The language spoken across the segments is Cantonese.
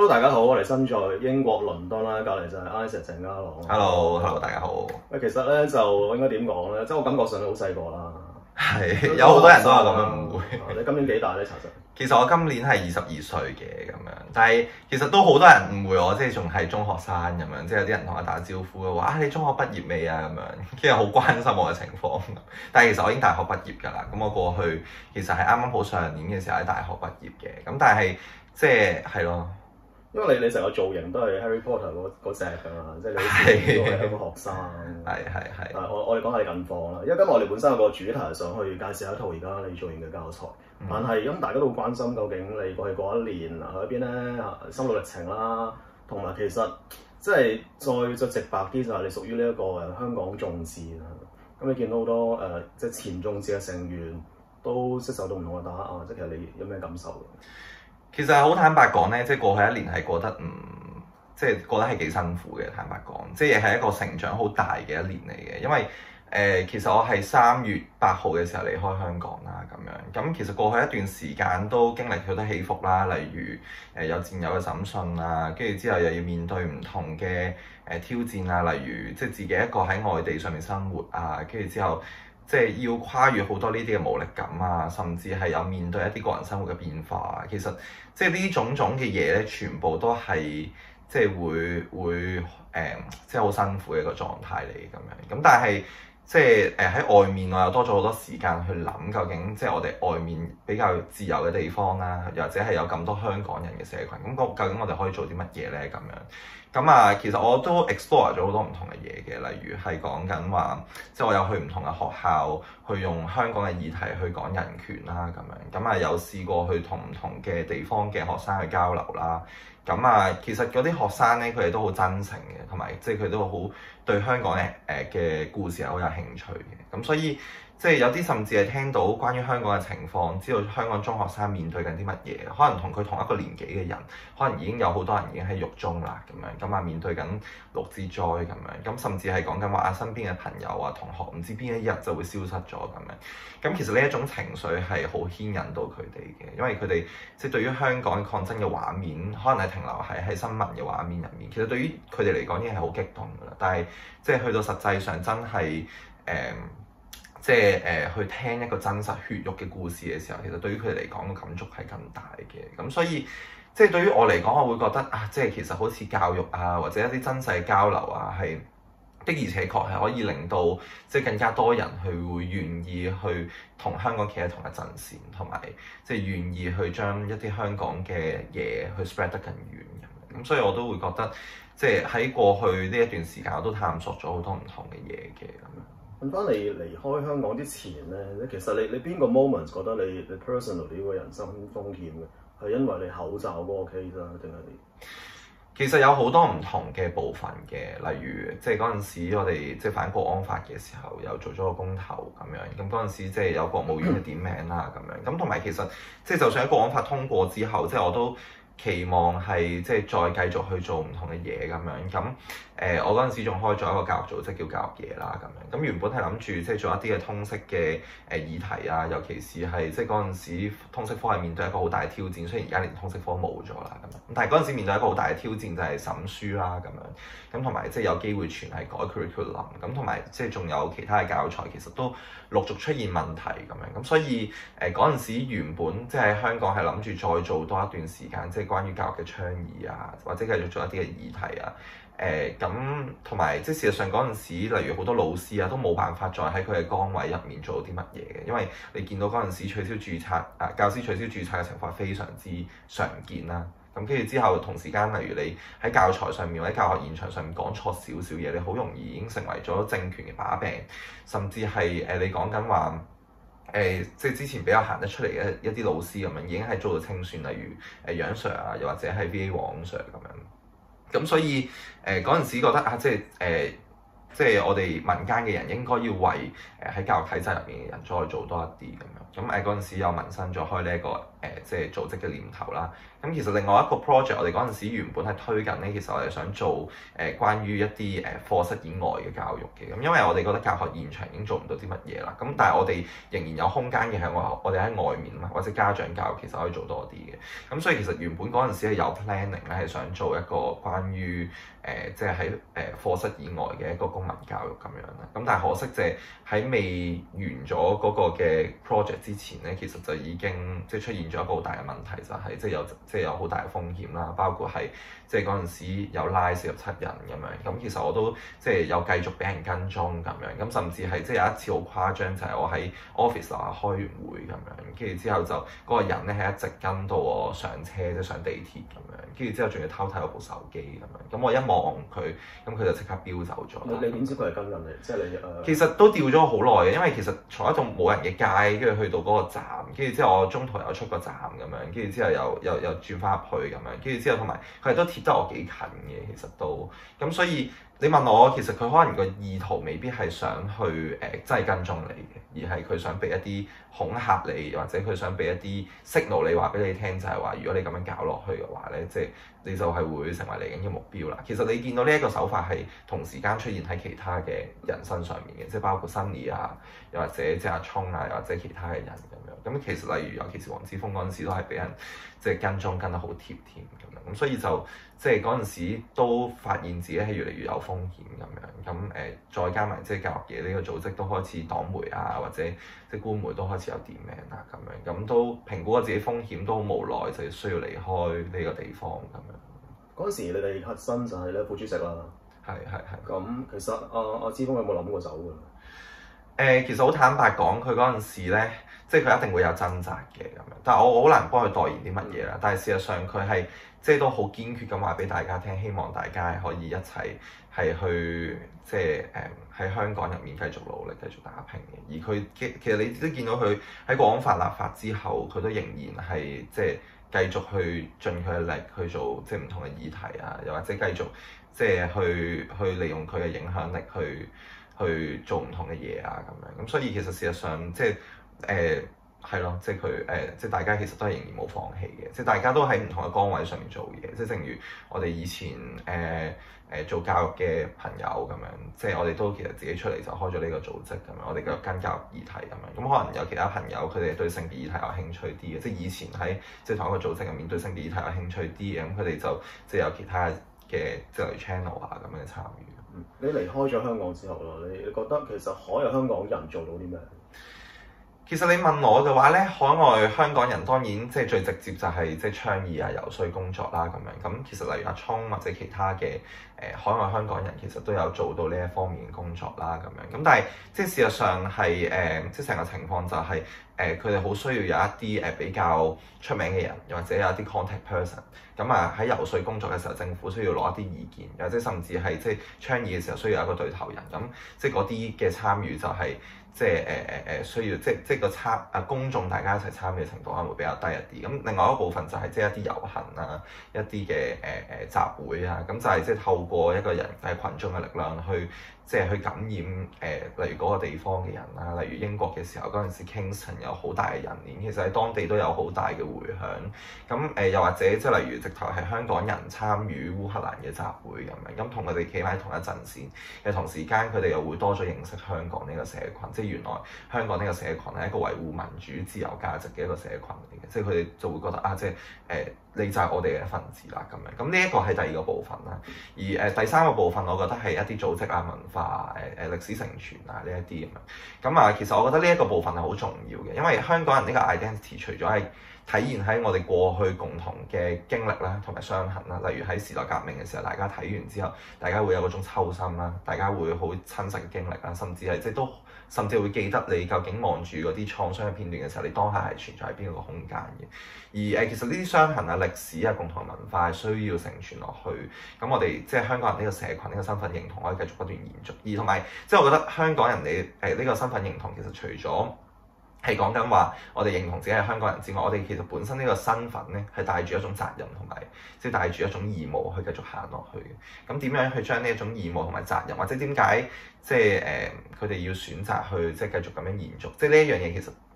Hello，大家好，我哋身在英國倫敦啦，隔離就係 Isaac 鄭家朗。 Hello，大家好。 喂，其實咧就應該點講咧？即係我感覺上你好細個啦。 係，有好多人都有咁樣誤會。 你今年幾大咧？查實？ 其實我今年係22歲嘅咁樣，但係其實都好多人誤會我，即係仲係中學生咁樣，即係有啲人同我打招呼嘅話，你中學畢業未啊咁樣，其實好關心我嘅情況。但係其實我已經大學畢業㗎啦，咁我過去其實係啱啱好上年嘅時候喺大學畢業嘅，咁但係即係咯。 因為你成個造型都係 Harry Potter 嗰隻㗎嘛，即係你好似都係一個學生。 係。 但係我哋講下你近況啦，因為今日我哋本身有個主題係想去介紹一套而家你做完嘅教材，但係咁大家都好關心究竟你過去嗰一年去咗邊咧，心路歷程啦，同埋其實即係再直白啲就係你屬於呢一個香港眾志啦。咁你見到好多即係前眾志嘅成員都即係受到唔同嘅打壓，即係其實你有咩感受？ 其實好坦白講咧，即係過去一年係過得即係過得係幾辛苦嘅。坦白講，即係係一個成長好大嘅一年嚟嘅。因為其實我係3月8號嘅時候離開香港啦，咁樣。咁其實過去一段時間都經歷好多起伏啦，例如有戰友嘅審訊啊，跟住之後又要面對唔同嘅挑戰啊，例如即係自己一個喺外地上面生活啊，跟住之後，即係要跨越好多呢啲嘅無力感啊，甚至係有面對一啲個人生活嘅變化啊。其實即係呢種種嘅嘢咧，全部都係即係會即係好辛苦嘅一個狀態嚟咁樣。咁但係即係喺外面我又多咗好多時間去諗究竟即係我哋外面比較自由嘅地方啦，又或者係有咁多香港人嘅社群，咁究竟我哋可以做啲乜嘢咧咁樣？咁啊，其實我都 explore 咗好多唔同嘅嘢嘅，例如係講緊話，即係我有去唔同嘅學校，去用香港嘅議題去講人權啦咁樣。咁啊，有試過去同唔同嘅地方嘅學生去交流啦。咁啊，其實嗰啲學生咧，佢哋都好真誠嘅，同埋即係佢都好對香港嘅故事係好有興趣嘅。咁所以即係有啲甚至係聽到關於香港嘅情況，知道香港中學生面對緊啲乜嘢，可能同佢同一個年紀嘅人，可能已經有好多人已經喺獄中啦咁樣，咁啊面對緊六之災咁樣，咁甚至係講緊話身邊嘅朋友啊同學，唔知邊一日就會消失咗咁樣。咁其實呢一種情緒係好牽引到佢哋嘅，因為佢哋即係對於香港抗爭嘅畫面，可能係停留喺新聞嘅畫面入面。其實對於佢哋嚟講已經係好激動㗎啦，但係即係去到實際上真係去聽一個真實血肉嘅故事嘅時候，其實對於佢哋嚟講嘅感觸係更大嘅。咁所以即係對於我嚟講，我會覺得啊，即係其實好似教育啊，或者一啲真實嘅交流啊，係的而且確係可以令到即係更加多人去會願意去同香港企喺同一陣線，同埋即係願意去將一啲香港嘅嘢去 spread 得更遠咁。咁所以我都會覺得即係喺過去呢一段時間，我都探索咗好多唔同嘅嘢嘅咁樣。 問翻你離開香港之前咧，其實你邊個 moment 覺得你 personally 個人生風險嘅，係因為你口罩嗰個 case 啊，定係你？ 其實有好多唔同嘅部分嘅，例如即係嗰陣時我哋即係反國安法嘅時候，又做咗個公投咁樣，咁嗰陣時即係有國務院嘅點名啦咁樣，咁同埋其實即係就算喺國安法通過之後，即係我都期望係即係再繼續去做唔同嘅嘢咁樣，咁我嗰陣時仲開咗一個教育組織叫教育嘢啦咁樣，咁原本係諗住即係做一啲嘅通識嘅議題啊，尤其是係即係嗰陣時通識科係面對一個好大嘅挑戰，雖然而家連通識科冇咗啦咁樣，但係嗰陣時面對一個好大嘅挑戰就係審書啦咁樣，咁同埋即係有機會全係改 curriculum，咁同埋即係仲有其他嘅教材其實都陸續出現問題咁樣，咁所以嗰陣時原本即係香港係諗住再做多一段時間，即係關於教育嘅倡議啊，或者繼續做一啲嘅議題啊。咁同埋即係事實上嗰陣時，例如好多老師啊，都冇辦法再喺佢嘅崗位入面做到啲乜嘢嘅，因為你見到嗰陣時取消註冊教師取消註冊嘅情況係非常之常見啦。咁跟住之後，同時間例如你喺教材上面或者教學現場上面講錯少少嘢，你好容易已經成為咗政權嘅把柄，甚至係你講緊話即係之前比較行得出嚟嘅一啲老師咁樣，已經係遭到清算，例如楊 Sir 啊，又或者係 VA 黃 Sir 咁樣。咁所以嗰陣時覺得啊，即係我哋民間嘅人應該要為喺教育體制入面嘅人再做多一啲咁樣。咁嗰陣時有民生再開呢一個即係組織嘅念頭啦。咁其實另外一個 project 我哋嗰陣時原本係推緊咧，其實我哋想做關於一啲課室以外嘅教育嘅。咁因為我哋覺得教學現場已經做唔到啲乜嘢啦，咁但係我哋仍然有空間嘅係我哋喺外面嘛，或者家長教育其實可以做多啲嘅。咁所以其實原本嗰陣時係有 planning 咧，係想做一個關於即係喺課室以外嘅一個公民教育咁樣啦。咁但係可惜就係喺未完咗嗰個嘅 project 之前咧，其實就已經即係出現咗一個好大嘅問題，就係即係有好大嘅風險啦，包括係即係嗰陣時有拉47人咁樣。咁其實我都即係有繼續俾人跟蹤咁樣。咁甚至係即係有一次好誇張，就係我喺 office 樓下開完會咁樣，跟住之後就嗰個人咧係一直跟到我上車，即係上地鐵咁樣，跟住之後仲要偷睇我部手機咁樣。咁我一望佢，咁佢就即刻飆走咗。 你點知佢係跟緊你？即係你其實都掉咗好耐嘅，因為其實從一棟冇人嘅街，跟住去到嗰個站，跟住之後我中途又出個站咁樣，跟住之後又轉翻入去咁樣，跟住之後同埋佢係都貼得我幾近嘅，其實都咁，所以你問我，其實佢可能個意圖未必係想去真係跟蹤你嘅，而係佢想俾一啲恐嚇你，或者佢想俾一啲 signal 你話俾你聽，就係話如果你咁樣搞落去嘅話咧，即係你就係會成為嚟緊嘅目標啦。其實你見到呢一個手法係同時間出現喺其他嘅人身上面嘅，即係包括 Sunny 啊，又或者即係阿聰啊，又或者其他嘅人咁樣。咁其實例如尤其是黃之鋒嗰陣時都係俾人即係跟蹤跟得好貼添咁樣。咁所以就即係嗰陣時都發現自己係越嚟越有風險咁樣。咁再加埋即係教育嘅呢個組織都開始黨媒啊，或者即係官媒都開始有點名啊咁樣。咁都評估咗自己風險，都好無奈就需要離開呢個地方咁樣。 嗰陣時你哋核心就係咧副主席啦。 係。 咁其實阿之鋒有冇諗過走㗎？ 其實好坦白講，佢嗰陣時咧，即係佢一定會有掙扎嘅咁樣。但係我好難幫佢代言啲乜嘢啦。但係事實上佢係即係都好堅決咁話俾大家聽，希望大家可以一齊係去即係喺香港入面繼續努力、繼續打拼嘅。而佢其實你都見到佢喺國安法立法之後，佢都仍然係即係繼續去盡佢嘅力去做即係唔同嘅議題啊，又或者繼續即係去利用佢嘅影響力去做唔同嘅嘢啊咁樣。咁所以其實事實上即係係咯，即係佢即係大家其實都係仍然冇放棄嘅，即係大家都喺唔同嘅崗位上面做嘢。即係正如我哋以前做教育嘅朋友咁樣，即係我哋都其實自己出嚟就開咗呢個組織咁樣，我哋嘅跟教育議題咁樣。咁可能有其他朋友佢哋對性別議題有興趣啲嘅，即係以前喺即係同一個組織入面對性別議題有興趣啲嘅，咁佢哋就即係有其他嘅即係例如 channel 啊咁樣嘅參與。 你離開咗香港之後咯，你覺得其實海外香港人做到啲咩？ 其實你問我嘅話咧，海外香港人當然即係最直接就係即係倡議啊、游說工作啦咁樣。咁其實例如阿聰或者其他嘅海外香港人其實都有做到呢一方面嘅工作啦咁樣。咁但係即係事實上係即係成個情況就係佢哋好需要有一啲比較出名嘅人，又或者有一啲 contact person。咁啊喺游說工作嘅時候，政府需要攞一啲意見，或者甚至係即係倡議嘅時候需要有一個對頭人。咁即係嗰啲嘅參與就係、即係需要即係個公眾大家一齊參與嘅程度可能會比較低一啲。咁另外一個部分就係即係一啲遊行啊、一啲嘅集會啊，咁就係即係透過一個人喺群眾嘅力量去即係去感染例如嗰個地方嘅人啦。例如英國嘅時候嗰陣時 Kingston 有好大嘅人鏈，其實喺當地都有好大嘅迴響。咁又或者即係例如直頭係香港人參與烏克蘭嘅集會咁樣，咁同佢哋企喺同一陣線嘅同時間，佢哋又會多咗認識香港呢個社群，即係原來香港呢個社群係一個維護民主自由價值嘅一個社群嚟嘅，即係佢哋就會覺得啊，即係你就係我哋嘅一份子啦咁樣。咁呢一個係第二個部分啦，而第三個部分我覺得係一啲組織啊、文化歷史承傳啊呢一啲咁樣。咁啊，其實我覺得呢一個部分係好重要嘅，因為香港人呢個 identity 除咗係體現喺我哋過去共同嘅經歷啦，同埋傷痕啦。例如喺時代革命嘅時候，大家睇完之後，大家會有嗰種抽心啦，大家會好親實嘅經歷啦，甚至係即係都甚至會記得你究竟望住嗰啲創傷嘅片段嘅時候，你當下係存在喺邊個空間嘅。而其實呢啲傷痕啊、歷史啊、共同文化係需要承傳落去。咁我哋即係香港人呢個社群、呢個身份認同可以繼續不斷延續。而同埋即係我覺得香港人你呢個身份認同其實除咗係講緊話，我哋認同自己係香港人之外，我哋其實本身呢個身份咧係帶住一種責任同埋，即係帶住一種義務去繼續行落去嘅。咁點樣去將呢一種義務同埋責任，或者點解即係佢哋要選擇去即係繼續咁樣延續？即係呢一樣嘢其實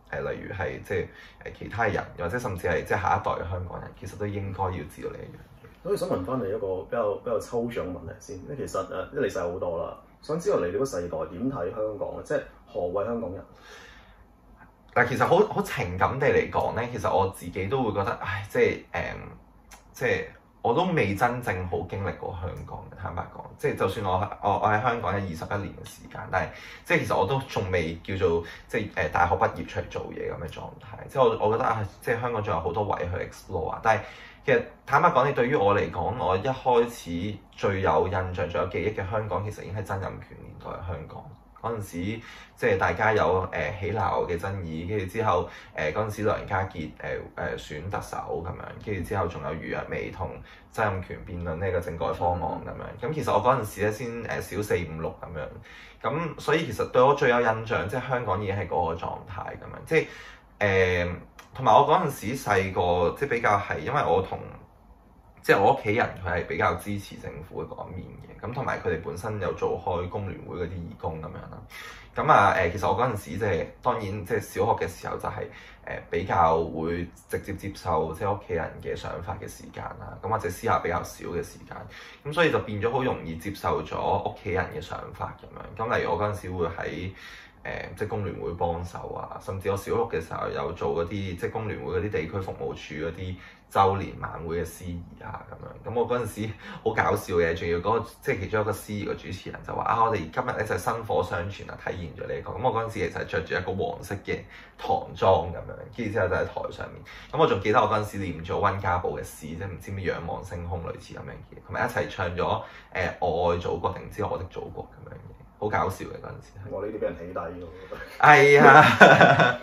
例如係即係其他人，或者甚至係即係下一代嘅香港人，其實都應該要知道呢一樣嘢。 所以想問翻你一個比較抽象嘅問題先，因為其實因為你細好多啦，想知道你哋嗰個世代點睇香港咧，即係何謂香港人？ 但其實好情感地嚟講咧，其實我自己都會覺得，唉，即係我都未真正好經歷過香港嘅，坦白講，即係就算我喺香港有21年嘅時間，但係即係其實我都仲未叫做即係大學畢業出嚟做嘢咁嘅狀態，即係我覺得啊，即係香港仲有好多位去 explore 啊，但係其實坦白講，你對於我嚟講，我一開始最有印象、最有記憶嘅香港，其實已經係曾蔭權年代嘅香港。嗰陣時，即係大家有起鬧嘅爭議，跟住之後嗰陣時梁家傑選特首咁樣，跟住之後仲有余若薇同曾蔭權辯論呢個政改方案咁樣。咁其實我嗰陣時咧先小4、5、6咁樣，咁所以其實對我最有印象，即係香港已經係嗰個狀態咁樣，即係同埋我嗰陣時細個，即係比較係因為我同即係我屋企人佢係比較支持政府嘅嗰一面嘅，咁同埋佢哋本身有做開工聯會嗰啲義工咁樣啦。咁啊其實我嗰陣時即係當然即係小學嘅時候就係比較會直接接受即係屋企人嘅想法嘅時間啦，咁或者私下比較少嘅時間，咁所以就變咗好容易接受咗屋企人嘅想法咁樣。咁例如我嗰陣時會喺即係工聯會幫手啊，甚至我小6嘅時候有做嗰啲即係工聯會嗰啲地區服務處嗰啲週年晚會嘅司儀啊咁樣。咁我嗰陣時好搞笑嘅，仲要嗰個即係其中一個司儀嘅主持人就話啊，我哋今日咧就係薪火相傳啊，體現咗呢個。咁我嗰陣時其實係著住一個黃色嘅唐裝咁樣，跟住之後就喺台上面。咁我仲記得我嗰陣時念咗溫家寶嘅詩，即係唔知咩仰望星空類似咁樣嘅，同埋一齊唱咗我愛祖國定唔知我的祖國咁樣嘅。好搞笑嘅嗰陣時， 我呢啲俾人起底喎，我覺得。 係啊。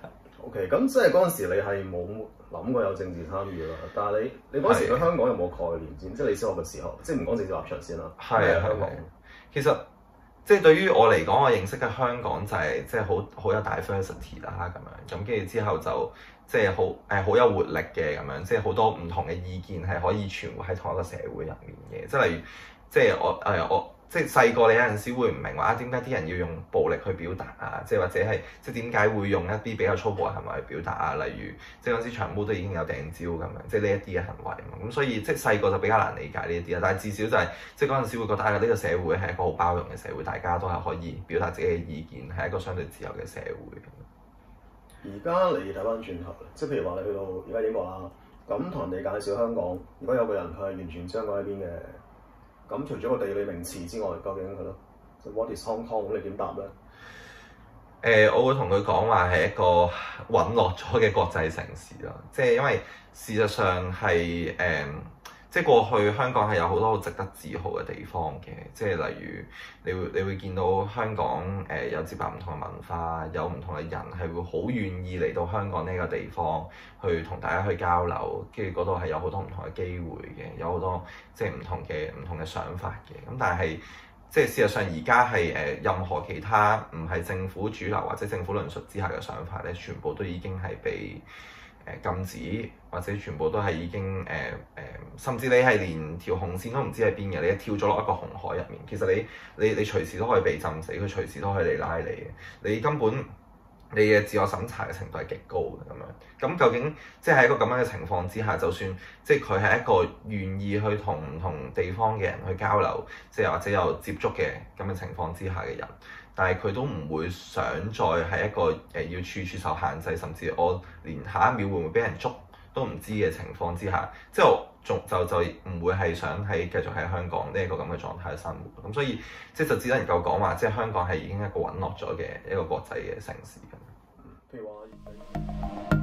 OK，咁即係嗰陣時你係冇諗過有政治參與啦，但係你嗰時對香港有冇概念先？即係你小學嘅時候，即係唔講政治立場先啦。係香港。 其實即係對於我嚟講，我認識嘅香港就係即係好有 diversity 啦咁樣，咁跟住之後就即係好有活力嘅咁樣，即係好多唔同嘅意見係可以存活喺同一個社會入面嘅，即係例如即係我。即係細個你有陣時會唔明話點解啲人要用暴力去表達啊，即係或者係即係點解會用一啲比較粗暴嘅行為去表達啊，例如即係嗰陣時長毛都已經有掟蕉咁樣，即係呢一啲嘅行為嘛，咁所以即係細個就比較難理解呢一啲啦，但係至少就係即係嗰陣時會覺得呢個社會係一個好包容嘅社會，大家都係可以表達自己嘅意見，係一個相對自由嘅社會。 而家你睇翻轉頭，即係譬如話你去到而家英國啦，咁同人哋介紹香港，如果有個人佢係完全將嗰一邊嘅。咁除咗個地理名詞之外，究竟係咯，What is Hong Kong？咁你點答咧？ 我會同佢講話係一個隕落咗嘅國際城市咯，即係因為事實上係即係過去香港係有好多好值得自豪嘅地方嘅，即係例如你會見到香港有接納唔同嘅文化，有唔同嘅人係會好願意嚟到香港呢個地方去同大家去交流，跟住嗰度係有好多唔同嘅機會嘅，有好多即係唔同嘅想法嘅。咁但係即係事實上而家係任何其他唔係政府主流或者政府論述之下嘅想法咧，全部都已經係被禁止，或者全部都係已經甚至你係連條紅線都唔知喺邊嘅，你一跳咗落一個紅海入面，其實你隨時都可以被浸死，佢隨時都可以嚟拉你嘅，你根本你嘅自我審查嘅程度係極高嘅咁樣。咁究竟即係喺一個咁樣嘅情況之下，就算即係佢係一個願意去同唔同地方嘅人去交流，即係或者有接觸嘅咁嘅情況之下嘅人，但係佢都唔會想再係一個要處處受限制，甚至我連下一秒會唔會俾人捉都唔知嘅情況之下，即係我就唔會係想繼續喺香港呢一個咁嘅狀態生活。咁所以即係就只能夠講話，即係香港係已經一個隕落咗嘅一個國際嘅城市咁。 譬如話。